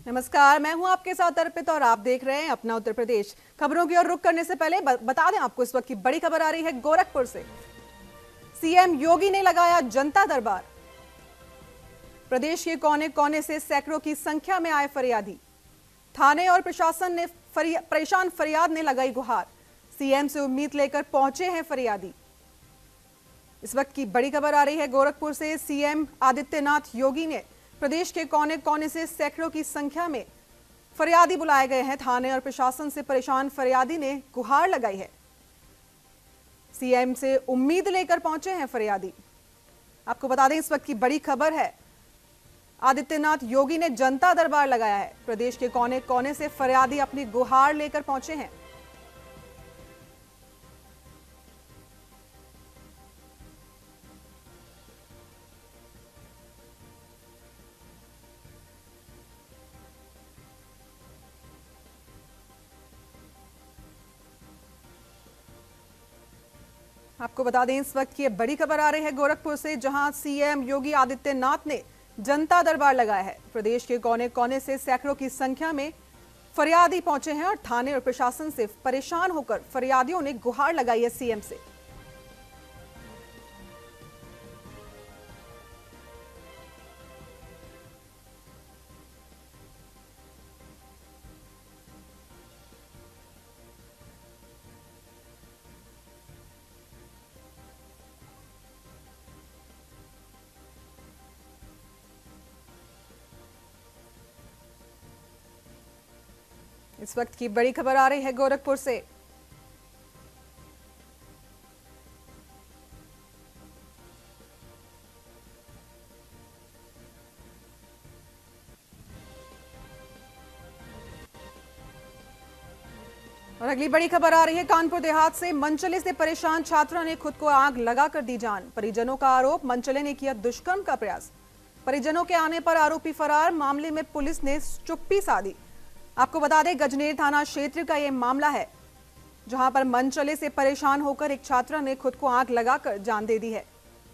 नमस्कार, मैं हूं आपके साथ अर्पित और आप देख रहे हैं अपना उत्तर प्रदेश। खबरों की ओर रुख करने से पहले बता दें आपको इस वक्त की बड़ी खबर आ रही है गोरखपुर से। सीएम योगी ने लगाया जनता दरबार। प्रदेश के कोने कोने से सैकड़ों की संख्या में आए फरियादी। थाने और प्रशासन ने परेशान फरियाद ने लगाई गुहार। सीएम से उम्मीद लेकर पहुंचे हैं फरियादी। इस वक्त की बड़ी खबर आ रही है गोरखपुर से। सीएम आदित्यनाथ योगी ने प्रदेश के कोने कोने से सैकड़ों की संख्या में फरियादी बुलाए गए हैं। थाने और प्रशासन से परेशान फरियादी ने गुहार लगाई है। सीएम से उम्मीद लेकर पहुंचे हैं फरियादी। आपको बता दें इस वक्त की बड़ी खबर है, आदित्यनाथ योगी ने जनता दरबार लगाया है। प्रदेश के कोने कोने से फरियादी अपनी गुहार लेकर पहुंचे हैं। आपको बता दें इस वक्त की बड़ी खबर आ रही है गोरखपुर से, जहां सीएम योगी आदित्यनाथ ने जनता दरबार लगाया है। प्रदेश के कोने कोने से सैकड़ों की संख्या में फरियादी पहुंचे हैं और थाने और प्रशासन से परेशान होकर फरियादियों ने गुहार लगाई है सीएम से। इस वक्त की बड़ी खबर आ रही है गोरखपुर से। और अगली बड़ी खबर आ रही है कानपुर देहात से। मनचले से परेशान छात्रा ने खुद को आग लगाकर दी जान। परिजनों का आरोप, मनचले ने किया दुष्कर्म का प्रयास। परिजनों के आने पर आरोपी फरार। मामले में पुलिस ने चुप्पी साधी। आपको बता दें गजनेर थाना क्षेत्र का यह मामला है, जहां पर मनचले से परेशान होकर एक छात्रा ने खुद को आग लगाकर जान दे दी है।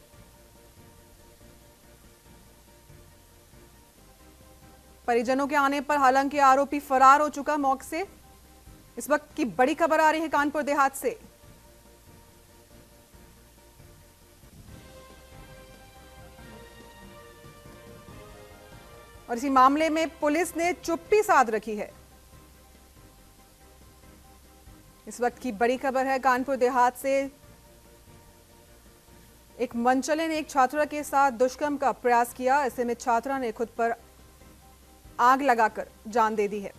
परिजनों के आने पर हालांकि आरोपी फरार हो चुका मौके से। इस वक्त की बड़ी खबर आ रही है कानपुर देहात से। और इसी मामले में पुलिस ने चुप्पी साध रखी है। इस वक्त की बड़ी खबर है कानपुर देहात से। एक मनचले ने एक छात्रा के साथ दुष्कर्म का प्रयास किया। ऐसे में छात्रा ने खुद पर आग लगाकर जान दे दी है।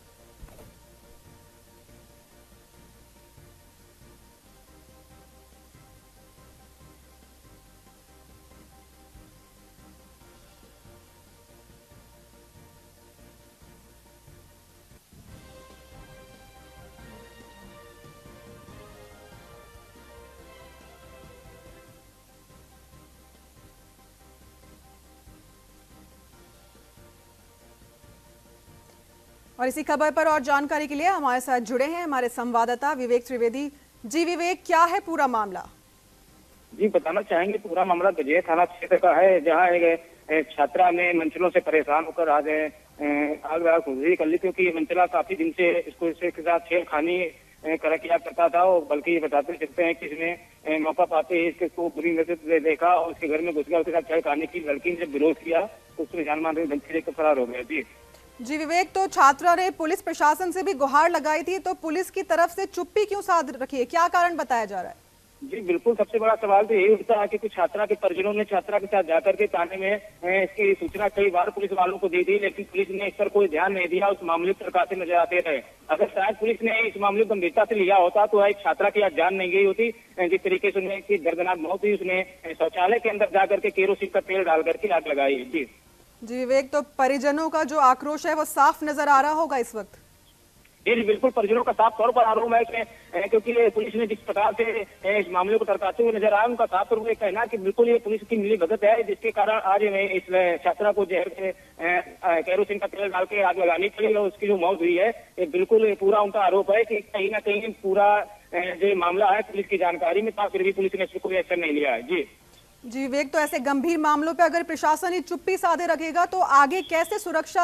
और इसी खबर पर और जानकारी के लिए हमारे साथ जुड़े हैं हमारे संवाददाता विवेक त्रिवेदी। जी विवेक, क्या है पूरा मामला? जी बताना चाहेंगे, पूरा मामला गजेर थाना क्षेत्र का है, जहां एक छात्रा ने मनचलों से परेशान होकर आज आग लगा खुदकुशी कर ली, क्योंकि मनचला काफी दिन से इसको के साथ छेड़खानी किया करता था। और बल्कि बताते चलते हैं कि इसने मौका पाते ही इसको बुरी नजर से देखा और उसके घर में घुस गया। उसके साथ छेड़खानी की। लड़की ने जब विरोध किया तो उसने जान मारने धमकी देकर फरार हो गया। जी विवेक, तो छात्रा ने पुलिस प्रशासन से भी गुहार लगाई थी, तो पुलिस की तरफ से चुप्पी क्यों साध रखी है? क्या कारण बताया जा रहा है? जी बिल्कुल, सबसे बड़ा सवाल तो यही उठता है कि कुछ छात्रा के परिजनों ने छात्रा के साथ जाकर के थाने में इसकी सूचना कई बार पुलिस वालों को दी थी, लेकिन पुलिस ने इस पर कोई ध्यान नहीं दिया। उस मामले पर काफी नजर आते रहे। अगर शायद पुलिस ने इस मामले को गंभीरता से लिया होता तो एक छात्रा की आज जान नहीं गई होती। जिस तरीके से उसने दर्दनाक मौत हुई, उसने शौचालय के अंदर जाकर के केरोसिन का तेल डाल करके आग लगाई। जी विवेक, तो परिजनों का जो आक्रोश है वो साफ नजर आ रहा होगा इस वक्त। जी बिल्कुल, परिजनों का साफ तौर पर आरोप है, क्योंकि पुलिस ने जिस प्रकार से इस मामले को टरकाते हुए नजर आया, उनका साफ तौर पर कहना कि बिल्कुल ये पुलिस की मिलीभगत है, जिसके कारण आज इस छात्रा को जहर से केरोसिन का तेल डाल के आग लगानी पड़ी और उसकी जो मौत हुई है, ये बिल्कुल पूरा उनका आरोप है कि कहीं ना कहीं पूरा जो मामला है पुलिस की जानकारी में था, फिर भी पुलिस ने इस पर कोई एक्शन नहीं लिया है। जी विवेक, तो ऐसे गंभीर मामलों पे अगर प्रशासन ही चुप्पी साधे रखेगा तो आगे कैसे सुरक्षा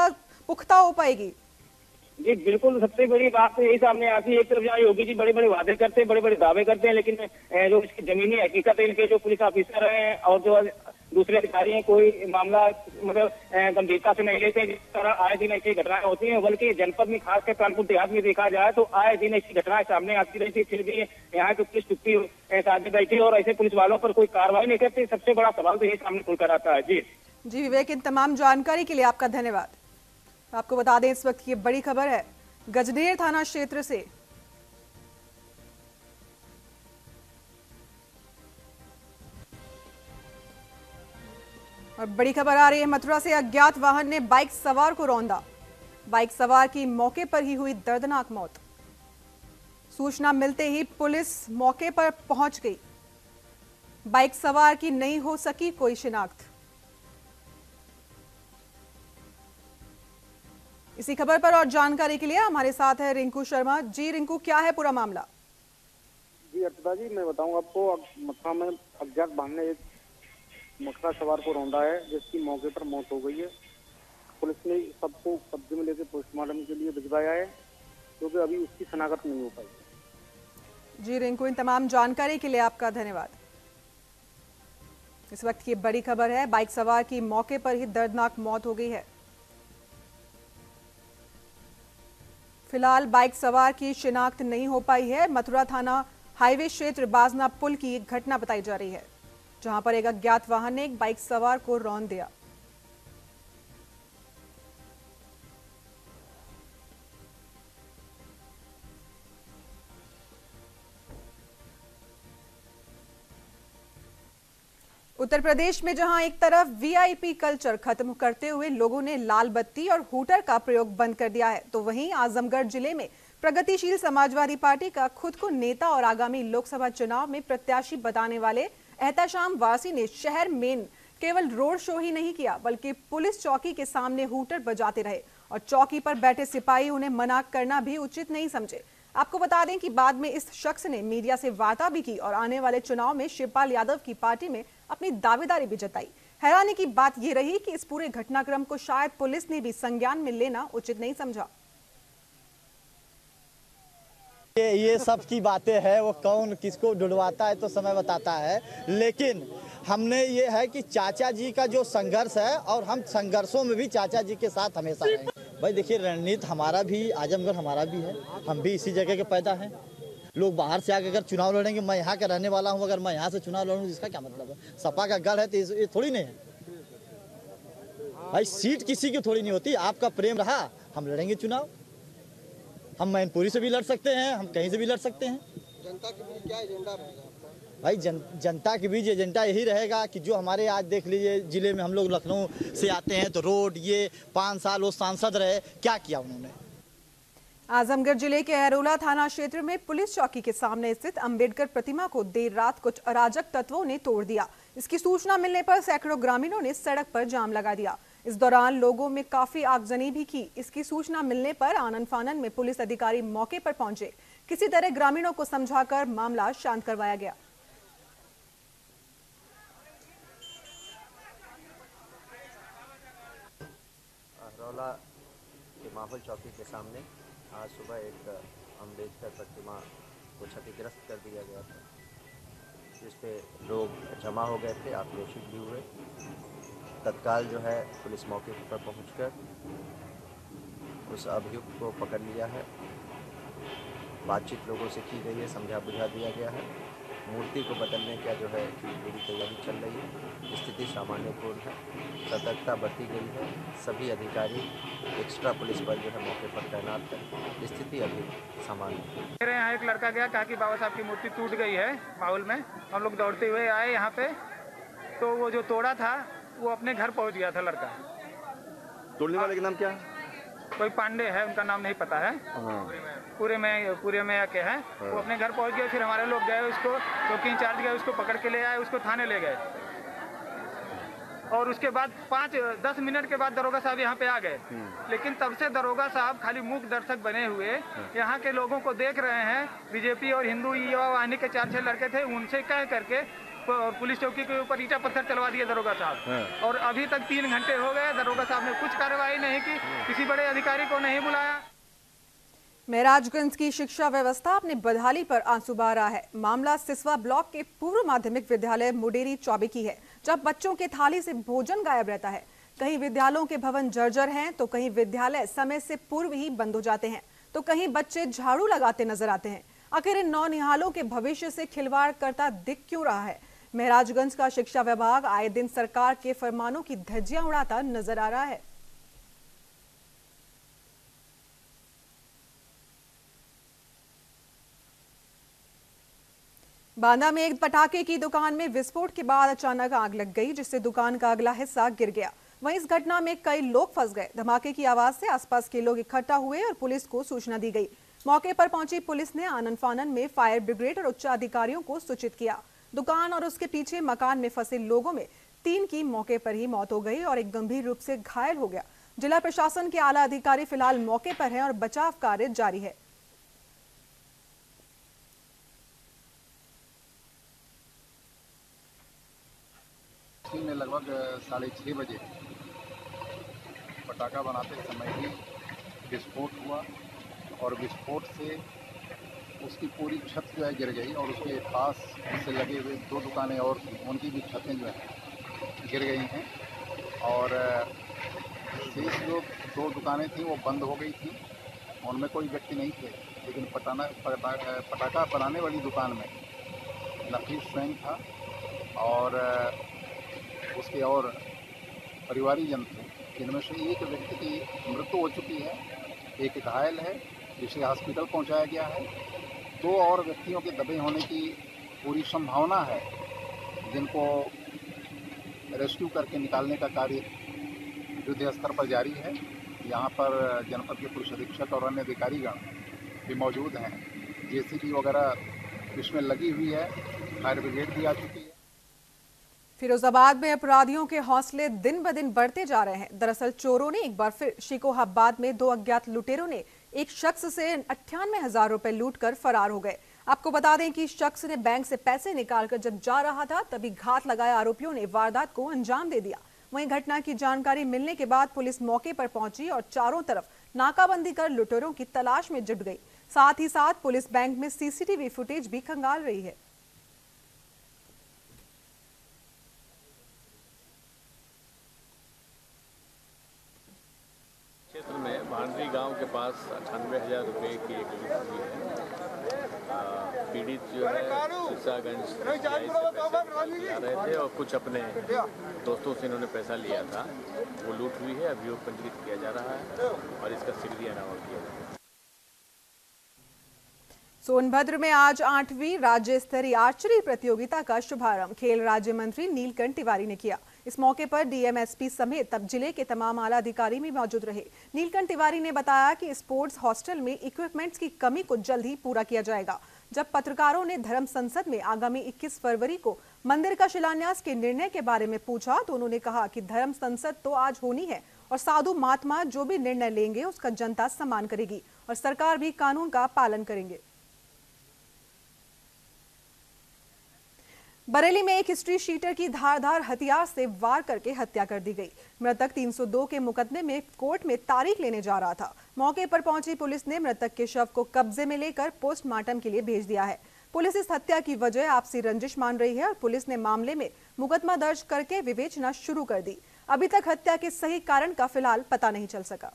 पुख्ता हो पाएगी? जी बिल्कुल, सबसे बड़ी बात तो यही सामने आती है। एक तरफ जहाँ योगी जी बड़े बड़े वादे करते हैं, बड़े बड़े दावे करते हैं, लेकिन जो इसकी जमीनी हकीकत है, इनके जो पुलिस ऑफिसर हैं और जो दूसरे अधिकारी हैं, कोई मामला मतलब गंभीरता से नहीं लेते। जिस तरह आए दिन ऐसी घटनाएं होती हैं, बल्कि जनपद में खासकर कानपुर देहात में देखा जाए तो आए दिन ऐसी घटनाएं सामने आती रहती, फिर भी यहाँ की पुलिस चुप्पी साधे बैठी और ऐसे पुलिस वालों पर कोई कार्रवाई नहीं करती। सबसे बड़ा सवाल तो यही सामने खुलकर आता है। जी विवेक, इन तमाम जानकारी के लिए आपका धन्यवाद। आपको बता दें, इस वक्त की बड़ी खबर है गजनेर थाना क्षेत्र से। और बड़ी खबर आ रही है मथुरा से। अज्ञात वाहन ने बाइक सवार को रौंदा। बाइक सवार की मौके पर ही हुई दर्दनाक मौत। सूचना मिलते ही पुलिस मौके पर पहुंच गई। बाइक सवार की नहीं हो सकी कोई शिनाख्त। इसी खबर पर और जानकारी के लिए हमारे साथ है रिंकू शर्मा। जी रिंकू, क्या है पूरा मामला? जी अर्पिता जी, मैं बताऊं आपको, मथुरा में अज्ञात वाहन ने एक मोटर सवार को रौंदा है, जिसकी मौके पर मौत हो गई है। पुलिस ने सबको कब्जे में लेकर पोस्टमार्टम के लिए भिजवाया है, क्योंकि अभी उसकी शनाख्त नहीं हो पाई। जी रिंकू, इन तमाम जानकारी के लिए आपका धन्यवाद। इस वक्त की बड़ी खबर है, बाइक सवार की मौके पर ही दर्दनाक मौत हो गई है। फिलहाल बाइक सवार की शिनाख्त नहीं हो पाई है। मथुरा थाना हाईवे क्षेत्र बाजना पुल की एक घटना बताई जा रही है, जहां पर एक अज्ञात वाहन ने एक बाइक सवार को रौंद दिया। उत्तर प्रदेश में जहां एक तरफ वीआईपी कल्चर खत्म करते हुए लोगों ने लाल बत्ती और हूटर का प्रयोग बंद कर दिया है, तो वहीं आजमगढ़ जिले में प्रगतिशील समाजवादी पार्टी का खुद को नेता और आगामी लोकसभा चुनाव में प्रत्याशी बताने वाले एहतशाम वासी ने शहर में केवल रोड शो ही नहीं किया, बल्कि पुलिस चौकी के सामने हूटर बजाते रहे और चौकी पर बैठे सिपाही उन्हें मना करना भी उचित नहीं समझे। आपको बता दें कि बाद में इस शख्स ने मीडिया से वार्ता भी की और आने वाले चुनाव में शिवपाल यादव की पार्टी में अपनी दावेदारी भी जताई। हैरानी की बात यह रही कि इस पूरे घटनाक्रम को शायद पुलिस ने भी संज्ञान में लेना उचित नहीं समझा। ये सब की बातें हैं, वो कौन किसको ढूंढवाता है तो समय बताता है, लेकिन हमने ये है कि चाचा जी का जो संघर्ष है और हम संघर्षों में भी चाचा जी के साथ हमेशा रहेंगे। भाई देखिए, रणनीति हमारा भी, आजमगढ़ हमारा भी है, हम भी इसी जगह के पैदा हैं। लोग बाहर से आकर अगर चुनाव लड़ेंगे, मैं यहाँ का रहने वाला हूँ, अगर मैं यहाँ से चुनाव लड़ूँ इसका क्या मतलब है? सपा का गढ़ है तो ये थोड़ी नहीं है भाई, सीट किसी की थोड़ी नहीं होती। आपका प्रेम रहा, हम लड़ेंगे चुनाव। हम मैनपुरी से भी लड़ सकते हैं, हम कहीं से भी लड़ सकते हैं। जनता के बीच क्या एजेंडा रहेगा भाई? जनता के बीच एजेंडा यही रहेगा कि जो हमारे आज देख लीजिए जिले में, हम लोग लखनऊ से आते हैं तो रोड, ये 5 साल वो सांसद रहे, क्या किया उन्होंने? आजमगढ़ जिले के अरोला थाना क्षेत्र में पुलिस चौकी के सामने स्थित अंबेडकर प्रतिमा को देर रात कुछ अराजक तत्वों ने तोड़ दिया। इसकी सूचना मिलने पर सैकड़ों ग्रामीणों ने सड़क पर जाम लगा दिया। इस दौरान लोगों में काफी आगजनी भी की। इसकी सूचना मिलने पर आनन फानन में पुलिस अधिकारी मौके पर पहुंचे। किसी तरह ग्रामीणों को समझाकर मामला शांत करवाया गया। अरोला के माहौल चौकी के सामने आज सुबह एक अम्बेडकर प्रतिमा को क्षतिग्रस्त कर दिया गया था, जिस पे लोग जमा हो गए थे, आक्रोशित भी हुए। तत्काल जो है पुलिस मौके पर पहुंचकर उस अभियुक्त को पकड़ लिया है। बातचीत लोगों से की गई है, समझा बुझा दिया गया है। मूर्ति को बदलने का जो है पूरी तैयारी चल रही है। स्थिति सामान्यपूर्ण है, सतर्कता बरती गई है। सभी अधिकारी एक्स्ट्रा पुलिस बल जो है मौके पर तैनात है। स्थिति अभी सामान्य है। मेरे यहाँ एक लड़का गया, कहा कि बाबा साहब की मूर्ति टूट गई है माहौल में। हम लोग दौड़ते हुए आए यहाँ पे, तो वो जो तोड़ा था वो अपने घर पहुँच गया था लड़का। तोड़ने वाले का नाम क्या है? कोई पांडे है, उनका नाम नहीं पता है। पूरे में के हैं। वो अपने घर पहुंच गए। फिर हमारे लोग गए, उसको चौकी इंचार्ज गए, उसको पकड़ के ले आए, उसको थाने ले गए। और उसके बाद 5-10 मिनट के बाद दरोगा साहब यहाँ पे आ गए। लेकिन तब से दरोगा साहब खाली मूक दर्शक बने हुए यहाँ के लोगों को देख रहे हैं। बीजेपी और हिंदू युवा वाहिनी के 4-6 लड़के थे, उनसे कह करके और पुलिस चौकी के ऊपर ईटा पत्थर चलवा दिए दरोगा साहब। और अभी तक 3 घंटे हो गए, दरोगा साहब ने कुछ कार्रवाई नहीं की, किसी बड़े अधिकारी को नहीं बुलाया। महराजगंज की शिक्षा व्यवस्था अपने बदहाली पर आंसू बहा रहा है। मामला सिसवा ब्लॉक के पूर्व माध्यमिक विद्यालय मुडेरी चौबे की है, जब बच्चों के थाली से भोजन गायब रहता है। कहीं विद्यालयों के भवन जर्जर हैं, तो कहीं विद्यालय समय से पूर्व ही बंद हो जाते हैं, तो कहीं बच्चे झाड़ू लगाते नजर आते हैं। आखिर इन नौनिहालों के भविष्य से खिलवाड़ करता दिख क्यों रहा है? महराजगंज का शिक्षा विभाग आए दिन सरकार के फरमानों की धज्जियां उड़ाता नजर आ रहा है। बांदा में एक पटाखे की दुकान में विस्फोट के बाद अचानक आग लग गई, जिससे दुकान का अगला हिस्सा गिर गया। वहीं इस घटना में कई लोग फंस गए। धमाके की आवाज से आसपास के लोग इकट्ठा हुए और पुलिस को सूचना दी गई। मौके पर पहुंची पुलिस ने आनन फानन में फायर ब्रिगेड और उच्च अधिकारियों को सूचित किया। दुकान और उसके पीछे मकान में फंसे लोगों में 3 की मौके पर ही मौत हो गई और एक गंभीर रूप से घायल हो गया। जिला प्रशासन के आला अधिकारी फिलहाल मौके पर हैं और बचाव कार्य जारी है। में लगभग 6:30 बजे पटाखा बनाते समय ही विस्फोट हुआ और विस्फोट से उसकी पूरी छत जो है गिर गई और उसके पास से लगे हुए 2 दुकानें और थी, उनकी भी छतें जो है गिर गई हैं और शेष जो 2 दुकानें थी वो बंद हो गई थी। उनमें कोई व्यक्ति नहीं थे, लेकिन पटाखा बनाने वाली दुकान में नफीस स्वयं था और उसके और परिवारीजन थे, जिनमें से एक व्यक्ति की मृत्यु हो चुकी है, एक घायल है जिसे हॉस्पिटल पहुंचाया गया है। 2 और व्यक्तियों के दबे होने की पूरी संभावना है, जिनको रेस्क्यू करके निकालने का कार्य युद्ध स्तर पर जारी है। यहाँ पर जनपद के पुलिस अधीक्षक और अन्य अधिकारीगण भी मौजूद हैं। जेसीबी वगैरह इसमें लगी हुई है, फायर ब्रिगेड भी आ चुकी है। फिरोजाबाद में अपराधियों के हौसले दिन ब दिन बढ़ते जा रहे हैं। दरअसल चोरों ने एक बार फिर शिकोहाबाद में 2 अज्ञात लुटेरों ने एक शख्स से 98,000 रुपए लूटकर फरार हो गए। आपको बता दें कि शख्स ने बैंक से पैसे निकालकर जब जा रहा था, तभी घात लगाए आरोपियों ने वारदात को अंजाम दे दिया। वहीं घटना की जानकारी मिलने के बाद पुलिस मौके पर पहुंची और चारों तरफ नाकाबंदी कर लुटेरों की तलाश में जुट गई। साथ ही साथ पुलिस बैंक में सीसीटीवी फुटेज भी खंगाल रही है। क्षेत्र में भांडरी गांव के पास 98,000 रुपये की एक लूट हुई है। पीड़ित जो है सिरसागंज से पैसे ला रहे थे और कुछ अपने दोस्तों से इन्होंने पैसा लिया था। वो लूट हुई है, अभियोग पंजीकृत किया जा रहा है और इसका शीघ्र अनावरण किया जा रहा है। सोनभद्र में आज 8वीं राज्य स्तरीय आर्चरी प्रतियोगिता का शुभारंभ खेल राज्य मंत्री नीलकंठ तिवारी ने किया। इस मौके पर डीएमएसपी समेत तब जिले के तमाम आला अधिकारी भी मौजूद रहे। नीलकंठ तिवारी ने बताया कि स्पोर्ट्स हॉस्टल में इक्विपमेंट्स की कमी को जल्द ही पूरा किया जाएगा। जब पत्रकारों ने धर्म संसद में आगामी 21 फरवरी को मंदिर का शिलान्यास के निर्णय के बारे में पूछा, तो उन्होंने कहा कि धर्म संसद तो आज होनी है और साधु महात्मा जो भी निर्णय लेंगे उसका जनता सम्मान करेगी और सरकार भी कानून का पालन करेंगे। बरेली में एक हिस्ट्री शीटर की धारदार हथियार से वार करके हत्या कर दी गई। मृतक 302 के मुकदमे में कोर्ट में तारीख लेने जा रहा था। मौके पर पहुंची पुलिस ने मृतक के शव को कब्जे में लेकर पोस्टमार्टम के लिए भेज दिया है। पुलिस इस हत्या की वजह आपसी रंजिश मान रही है और पुलिस ने मामले में मुकदमा दर्ज करके विवेचना शुरू कर दी। अभी तक हत्या के सही कारण का फिलहाल पता नहीं चल सका।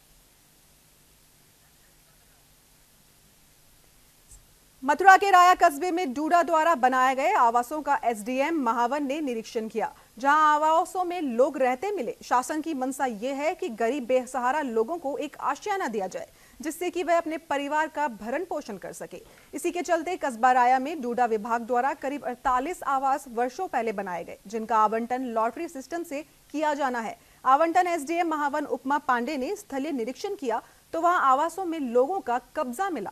मथुरा के राया कस्बे में डूडा द्वारा बनाए गए आवासों का एसडीएम महावन ने निरीक्षण किया, जहां आवासों में लोग रहते मिले। शासन की मंशा ये है कि गरीब बेसहारा लोगों को एक आशियाना दिया जाए, जिससे कि वह अपने परिवार का भरण पोषण कर सके। इसी के चलते कस्बा राया में डूडा विभाग द्वारा करीब 48 आवास वर्षों पहले बनाए गए, जिनका आवंटन लॉटरी सिस्टम से किया जाना है। आवंटन एसडीएम महावन उपमा पांडे ने स्थलीय निरीक्षण किया तो वहां आवासों में लोगों का कब्जा मिला।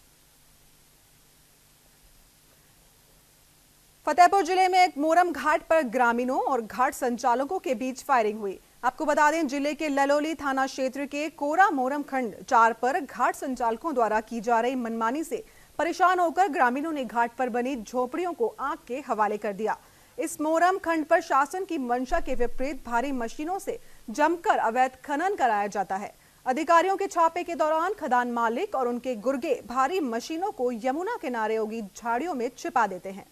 फतेहपुर जिले में एक मोरम घाट पर ग्रामीणों और घाट संचालकों के बीच फायरिंग हुई। आपको बता दें, जिले के ललोली थाना क्षेत्र के कोरा मोरम खंड 4 पर घाट संचालकों द्वारा की जा रही मनमानी से परेशान होकर ग्रामीणों ने घाट पर बनी झोपड़ियों को आग के हवाले कर दिया। इस मोरम खंड पर शासन की मंशा के विपरीत भारी मशीनों से जमकर अवैध खनन कराया जाता है। अधिकारियों के छापे के दौरान खदान मालिक और उनके गुर्गे भारी मशीनों को यमुना किनारे उगी झाड़ियों में छिपा देते हैं।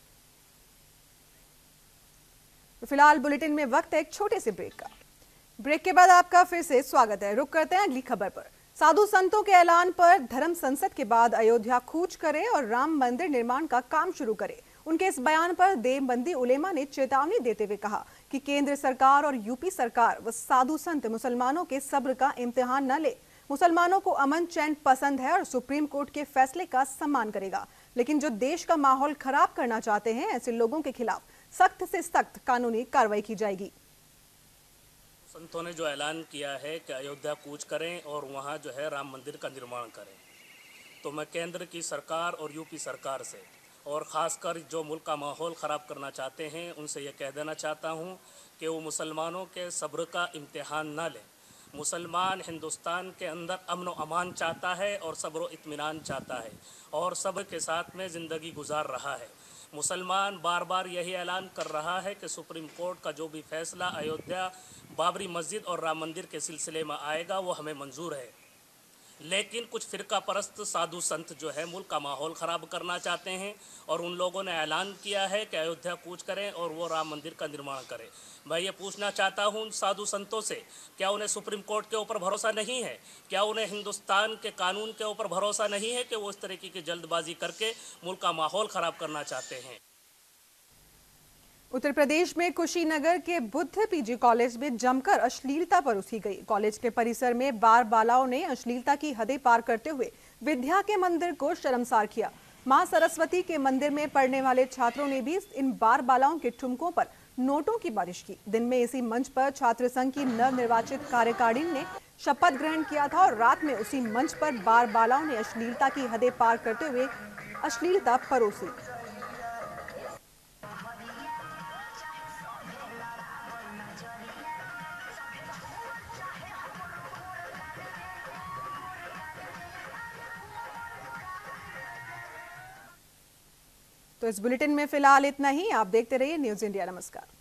तो फिलहाल बुलेटिन में वक्त है एक छोटे से ब्रेक का। ब्रेक के बाद आपका फिर से स्वागत है। रुक करते हैं अगली खबर पर। साधु संतों के ऐलान पर धर्म संसद के बाद अयोध्या कूच करे और राम मंदिर निर्माण का काम शुरू करे। उनके इस बयान पर देवबंदी उलेमा ने चेतावनी देते हुए कहा कि केंद्र सरकार और यूपी सरकार व साधु संत मुसलमानों के सब्र का इम्तिहान न ले। मुसलमानों को अमन चैन पसंद है और सुप्रीम कोर्ट के फैसले का सम्मान करेगा, लेकिन जो देश का माहौल खराब करना चाहते हैं ऐसे लोगों के खिलाफ सख्त से सख्त कानूनी कार्रवाई की जाएगी। संतों ने जो ऐलान किया है कि अयोध्या कूच करें और वहां जो है राम मंदिर का निर्माण करें, तो मैं केंद्र की सरकार और यूपी सरकार से और ख़ासकर जो मुल्क का माहौल ख़राब करना चाहते हैं उनसे ये कह देना चाहता हूं कि वो मुसलमानों के सब्र का इम्तिहान ना लें। मुसलमान हिंदुस्तान के अंदर अमन व अमान चाहता है और सब्र व इत्मीनान चाहता है और सब्र के साथ में ज़िंदगी गुजार रहा है। मुसलमान बार बार यही ऐलान कर रहा है कि सुप्रीम कोर्ट का जो भी फैसला अयोध्या बाबरी मस्जिद और राम मंदिर के सिलसिले में आएगा वो हमें मंजूर है, लेकिन कुछ फ़िरका परस्त साधु संत जो है मुल्क का माहौल ख़राब करना चाहते हैं और उन लोगों ने ऐलान किया है कि अयोध्या कूच करें और वो राम मंदिर का निर्माण करें। मैं ये पूछना चाहता हूं उन साधु संतों से, क्या उन्हें सुप्रीम कोर्ट के ऊपर भरोसा नहीं है? क्या उन्हें हिंदुस्तान के कानून के ऊपर भरोसा नहीं है कि वो इस तरीके की जल्दबाजी करके मुल्क का माहौल ख़राब करना चाहते हैं? उत्तर प्रदेश में कुशीनगर के बुद्ध पीजी कॉलेज में जमकर अश्लीलता परोसी गई। कॉलेज के परिसर में बार बालाओं ने अश्लीलता की हदें पार करते हुए विद्या के मंदिर को शर्मसार किया। मां सरस्वती के मंदिर में पढ़ने वाले छात्रों ने भी इन बार बालाओं के ठुमकों पर नोटों की बारिश की। दिन में इसी मंच पर छात्र संघ की नवनिर्वाचित कार्यकारिणी ने शपथ ग्रहण किया था और रात में उसी मंच पर बार बालाओं ने अश्लीलता की हदें पार करते हुए अश्लीलता परोसी। तो इस बुलेटिन में फिलहाल इतना ही। आप देखते रहिए न्यूज़ इंडिया। नमस्कार।